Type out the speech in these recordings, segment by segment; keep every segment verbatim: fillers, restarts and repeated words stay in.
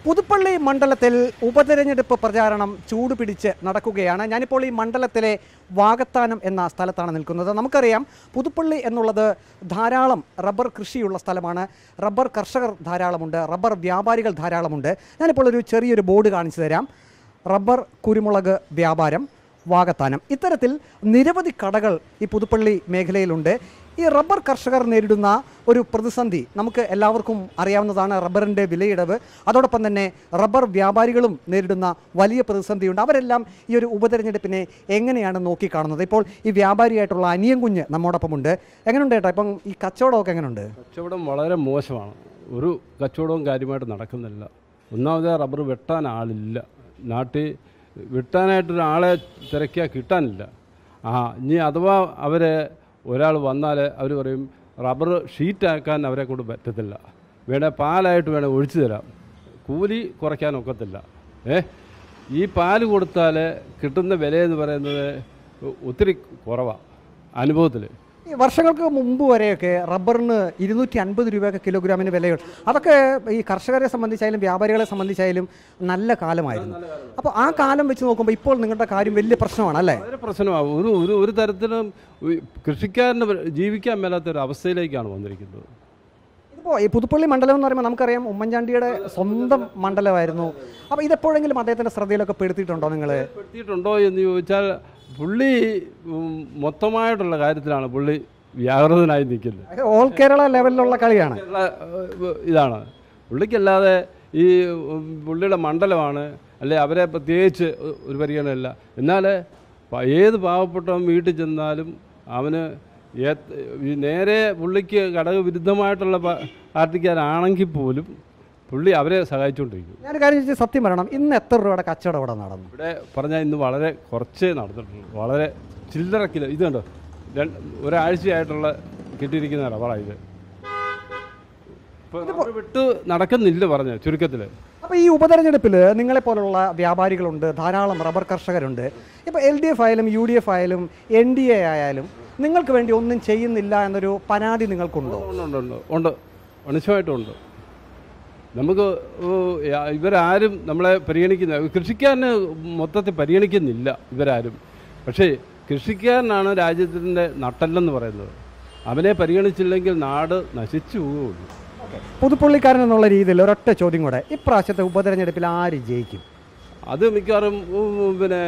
പുതുപ്പള്ളി മണ്ഡലത്തിൽ ഉപതെരഞ്ഞെടുപ്പ് പ്രചാരണം ചൂടുപിടിച്ച് നടക്കുകയാണ്. ഞാനിപ്പോൾ ഈ മണ്ഡലത്തിലെ വാകത്താനം എന്ന സ്ഥലത്താണ് നിൽക്കുന്നത്. നമുക്കറിയാം പുതുപ്പള്ളി എന്നുള്ളത് ധാരാളം റബ്ബർ കൃഷിയുള്ള സ്ഥലമാണ്. റബ്ബർ കർഷകർ ധാരാളമുണ്ട്, റബ്ബർ വ്യാപാരികൾ ധാരാളമുണ്ട്. ഞാനിപ്പോൾ ഒരു ചെറിയൊരു ബോർഡ് കാണിച്ചു തരാം. റബ്ബർ കുരുമുളക് വ്യാപാരം വാകത്താനം. ഇത്തരത്തിൽ നിരവധി കടകൾ ഈ പുതുപ്പള്ളി മേഖലയിലുണ്ട്. ഈ റബ്ബർ കർഷകർ നേരിടുന്ന ഒരു പ്രതിസന്ധി നമുക്ക് എല്ലാവർക്കും അറിയാവുന്നതാണ്. റബ്ബറിൻ്റെ വിലയിടവ്, അതോടൊപ്പം തന്നെ റബ്ബർ വ്യാപാരികളും നേരിടുന്ന വലിയ പ്രതിസന്ധിയുണ്ട്. അവരെല്ലാം ഈ ഒരു ഉപതെരഞ്ഞെടുപ്പിനെ എങ്ങനെയാണ് നോക്കിക്കാണുന്നത്? ഇപ്പോൾ ഈ വ്യാപാരിയായിട്ടുള്ള അനിയൻ കുഞ്ഞ് നമ്മോടൊപ്പമുണ്ട്. എങ്ങനെയുണ്ട് ചേട്ടാ ഇപ്പം ഈ കച്ചവടമൊക്കെ എങ്ങനെയുണ്ട്? കച്ചവടം വളരെ മോശമാണ്. ഒരു കച്ചവടവും കാര്യമായിട്ട് നടക്കുന്നില്ല. ഒന്നാമത് റബ്ബർ വെട്ടാൻ ആളില്ല. നാട്ടിൽ വെട്ടാനായിട്ടൊരാളെ തിരക്കിയാൽ കിട്ടാനില്ല. ആ ഇനി അഥവാ അവരെ ഒരാൾ വന്നാൽ അവർ പറയും റബ്ബർ ഷീറ്റാക്കാൻ അവരെ കൊണ്ട് പറ്റത്തില്ല, വേണേൽ പാലായിട്ട് വേണേൽ ഒഴിച്ചു തരാം, കൂലി കുറയ്ക്കാനൊക്കത്തില്ല. ഏ ഈ പാല് കൊടുത്താൽ കിട്ടുന്ന വിലയെന്ന് പറയുന്നത് ഒത്തിരി കുറവാണ് അനുഭവത്തിൽ. ഈ വർഷങ്ങൾക്ക് മുമ്പ് വരെയൊക്കെ റബ്ബറിന് ഇരുന്നൂറ്റി അൻപത് രൂപയൊക്കെ കിലോഗ്രാമിന് വിലയുണ്ട്. അതൊക്കെ ഈ കർഷകരെ സംബന്ധിച്ചായാലും വ്യാപാരികളെ സംബന്ധിച്ചായാലും നല്ല കാലമായിരുന്നു. അപ്പോൾ ആ കാലം വെച്ച് നോക്കുമ്പോൾ ഇപ്പോൾ നിങ്ങളുടെ കാര്യം വലിയ പ്രശ്നമാണ് അല്ലേ? വളരെ പ്രശ്നമാണ്. ഒരു ഒരു ഒരു തരത്തിലും കൃഷിക്കാരന് ജീവിക്കാൻ മേലാത്തൊരു അവസ്ഥയിലേക്കാണ് വന്നിരിക്കുന്നത്. ഇതിപ്പോൾ ഈ പുതുപ്പള്ളി മണ്ഡലം എന്ന് പറയുമ്പോൾ നമുക്കറിയാം ഉമ്മൻചാണ്ടിയുടെ സ്വന്തം മണ്ഡലമായിരുന്നു. അപ്പോൾ ഇതെപ്പോഴെങ്കിലും അദ്ദേഹത്തിൻ്റെ ശ്രദ്ധയിലൊക്കെ പെടുത്തിയിട്ടുണ്ടോ നിങ്ങൾ? പെടുത്തിയിട്ടുണ്ടോ എന്ന് ചോദിച്ചാൽ പുള്ളി മൊത്തമായിട്ടുള്ള കാര്യത്തിലാണ് പുള്ളി വ്യാകൃതനായി നിൽക്കുന്നത്. ഓൾ കേരള ലെവലിലുള്ള കളിയാണ് ഇതാണ് പുള്ളിക്കല്ലാതെ. ഈ പുള്ളിയുടെ മണ്ഡലമാണ് അല്ലെ, അവരെ പ്രത്യേകിച്ച് ഒരു പരിഗണനയില്ല. എന്നാൽ ഏത് പാവപ്പെട്ടവൻ വീട്ടിൽ ചെന്നാലും അവന് നേരെ പുള്ളിക്ക് ഘടകവിരുദ്ധമായിട്ടുള്ള പാർട്ടിക്കാരാണെങ്കിൽ പോലും പുള്ളി അവരെ സഹായിച്ചുകൊണ്ടിരിക്കും. ഞാനൊരു കാര്യം ചോദിച്ചാൽ സത്യം പറയണം, ഇന്ന് എത്ര രൂപയുടെ കച്ചവടം ഇവിടെ നടന്നു? ഇവിടെ പറഞ്ഞാൽ ഇന്ന് വളരെ കുറച്ചേ നടന്നിട്ടുള്ളൂ. വളരെ ചില്ലറ കിലോ ഇത് കണ്ടോ, രണ്ട് ഒരാഴ്ചയായിട്ടുള്ള കിട്ടിയിരിക്കുന്ന റബ്ബറാണ് ഇത്. ഇപ്പോൾ വിട്ട് നടക്കുന്നില്ല പറഞ്ഞ ചുരുക്കത്തിൽ. അപ്പോൾ ഈ ഉപതെരഞ്ഞെടുപ്പിൽ നിങ്ങളെപ്പോലുള്ള വ്യാപാരികളുണ്ട്, ധാരാളം റബ്ബർ കർഷകരുണ്ട്. ഇപ്പോൾ എൽ ഡി എഫ് ആയാലും യു ഡി എഫ് ആയാലും എൻ ഡി എ ആയാലും നിങ്ങൾക്ക് വേണ്ടി ഒന്നും ചെയ്യുന്നില്ല എന്നൊരു പരാതി നിങ്ങൾക്കുണ്ടോ? ഉണ്ട് ഉണ്ട് ഉണ്ട് മനുഷ്യമായിട്ടും ഉണ്ട്. നമുക്ക് ഇവരാരും നമ്മളെ പരിഗണിക്കുന്ന, കൃഷിക്കാരന് മൊത്തത്തിൽ പരിഗണിക്കുന്നില്ല ഇവരാരും. പക്ഷേ കൃഷിക്കാരനാണ് രാജ്യത്തിൻ്റെ നട്ടെല്ലെന്ന് പറയുന്നത്. അവനെ പരിഗണിച്ചില്ലെങ്കിൽ നാട് നശിച്ചു പോവുകയുള്ളൂ. പുതുപ്പള്ളിക്കാരൻ എന്നുള്ള രീതിയിൽ ഒരൊറ്റ ചോദ്യം കൂടെ, ഇപ്രാവശ്യത്തെ ഉപതെരഞ്ഞെടുപ്പിൽ ആര് ജയിക്കും? അത് മിക്കവാറും പിന്നെ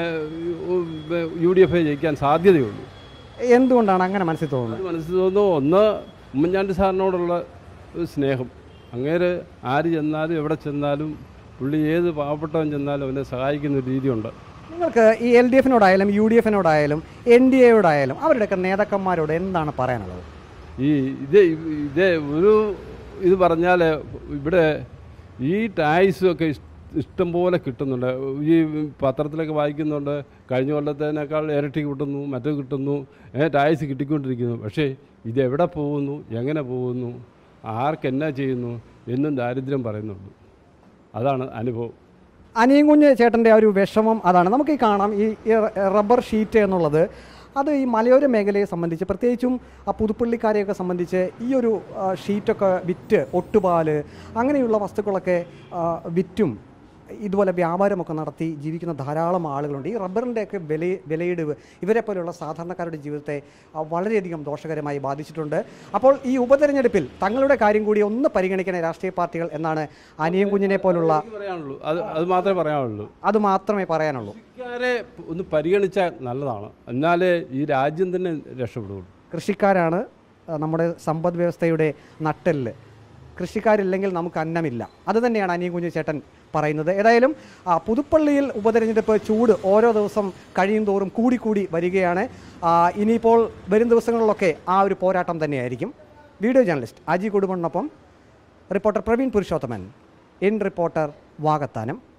യു ഡി എഫ് ജയിക്കാൻ സാധ്യതയുള്ളൂ. എന്തുകൊണ്ടാണ് അങ്ങനെ മനസ്സിൽ തോന്നുന്നത്? മനസ്സിൽ തോന്നുന്നു, ഒന്ന് ഉമ്മൻചാണ്ടി സാറിനോടുള്ള സ്നേഹം. അങ്ങേര് ആര് ചെന്നാലും എവിടെ ചെന്നാലും പുള്ളി ഏത് പാവപ്പെട്ടവൻ ചെന്നാലും അവനെ സഹായിക്കുന്ന ഒരു രീതിയുണ്ട്. നിങ്ങൾക്ക് ഈ എൽ ഡി എഫിനോടായാലും യു ഡി എഫിനോടായാലും എൻ ഡി എയോടായാലും അവരുടെയൊക്കെ നേതാക്കന്മാരോട് എന്താണ് പറയാനുള്ളത്? ഈ ഇത് ഇതേ ഒരു ഇത് പറഞ്ഞാൽ ഇവിടെ ഈ ടാക്സും ഒക്കെ ഇഷ്ടംപോലെ കിട്ടുന്നുണ്ട്. ഈ പത്രത്തിലൊക്കെ വായിക്കുന്നുണ്ട്, കഴിഞ്ഞ കൊല്ലത്തേനേക്കാൾ ഇരട്ടി കിട്ടുന്നു, മറ്റു കിട്ടുന്നു, ടാക്സ് കിട്ടിക്കൊണ്ടിരിക്കുന്നു. പക്ഷേ ഇതെവിടെ പോകുന്നു, എങ്ങനെ പോകുന്നു, ആർക്കെന്നാ ചെയ്യുന്നു എന്നും ദാരിദ്ര്യം പറയുന്നുണ്ട്. അതാണ് അനുഭവം. അനിയൻ കുഞ്ഞ് ചേട്ടൻ്റെ ആ ഒരു വിഷമം അതാണ്. നമുക്ക് ഈ കാണാം, ഈ റബ്ബർ ഷീറ്റ് എന്നുള്ളത് അത് ഈ മലയോര മേഖലയെ സംബന്ധിച്ച്, പ്രത്യേകിച്ചും ആ പുതുപ്പള്ളിക്കാരെയൊക്കെ സംബന്ധിച്ച് ഈ ഒരു ഷീറ്റൊക്കെ വിറ്റ് ഒട്ടുപാല് അങ്ങനെയുള്ള വസ്തുക്കളൊക്കെ വിറ്റും ഇതുപോലെ വ്യാപാരമൊക്കെ നടത്തി ജീവിക്കുന്ന ധാരാളം ആളുകളുണ്ട്. ഈ റബ്ബറിൻ്റെയൊക്കെ വില വിലയിടിവ് ഇവരെ പോലെയുള്ള സാധാരണക്കാരുടെ ജീവിതത്തെ വളരെയധികം ദോഷകരമായി ബാധിച്ചിട്ടുണ്ട്. അപ്പോൾ ഈ ഉപതെരഞ്ഞെടുപ്പിൽ തങ്ങളുടെ കാര്യം കൂടി ഒന്ന് പരിഗണിക്കണേ രാഷ്ട്രീയ പാർട്ടികൾ എന്നാണ് അനിയൻ കുഞ്ഞിനെ പോലുള്ള പറയാനുള്ളൂ. അത് അത് മാത്രമേ പറയാനുള്ളൂ. അത് മാത്രമേ പറയാനുള്ളൂ. കൃഷിക്കാരെ ഒന്ന് പരിഗണിച്ചാൽ നല്ലതാണ്, എന്നാലേ ഈ രാജ്യം തന്നെ രക്ഷപ്പെടുകയുള്ളൂ. കൃഷിക്കാരാണ് നമ്മുടെ സമ്പദ് വ്യവസ്ഥയുടെ നട്ടെല്ല്. കൃഷിക്കാരില്ലെങ്കിൽ നമുക്ക് അന്നമില്ല. അത് തന്നെയാണ് അനിയൻ കുഞ്ഞു ചേട്ടൻ പറയുന്നത്. ഏതായാലും പുതുപ്പള്ളിയിൽ ഉപതെരഞ്ഞെടുപ്പ് ചൂട് ഓരോ ദിവസം കഴിയും തോറും കൂടിക്കൂടി വരികയാണ്. ഇനിയിപ്പോൾ വരും ദിവസങ്ങളിലൊക്കെ ആ ഒരു പോരാട്ടം തന്നെയായിരിക്കും. വീഡിയോ ജേർണലിസ്റ്റ് അജി കുടുംബനൊപ്പം reporter Praveen Purushothaman, in reporter Vakathanam.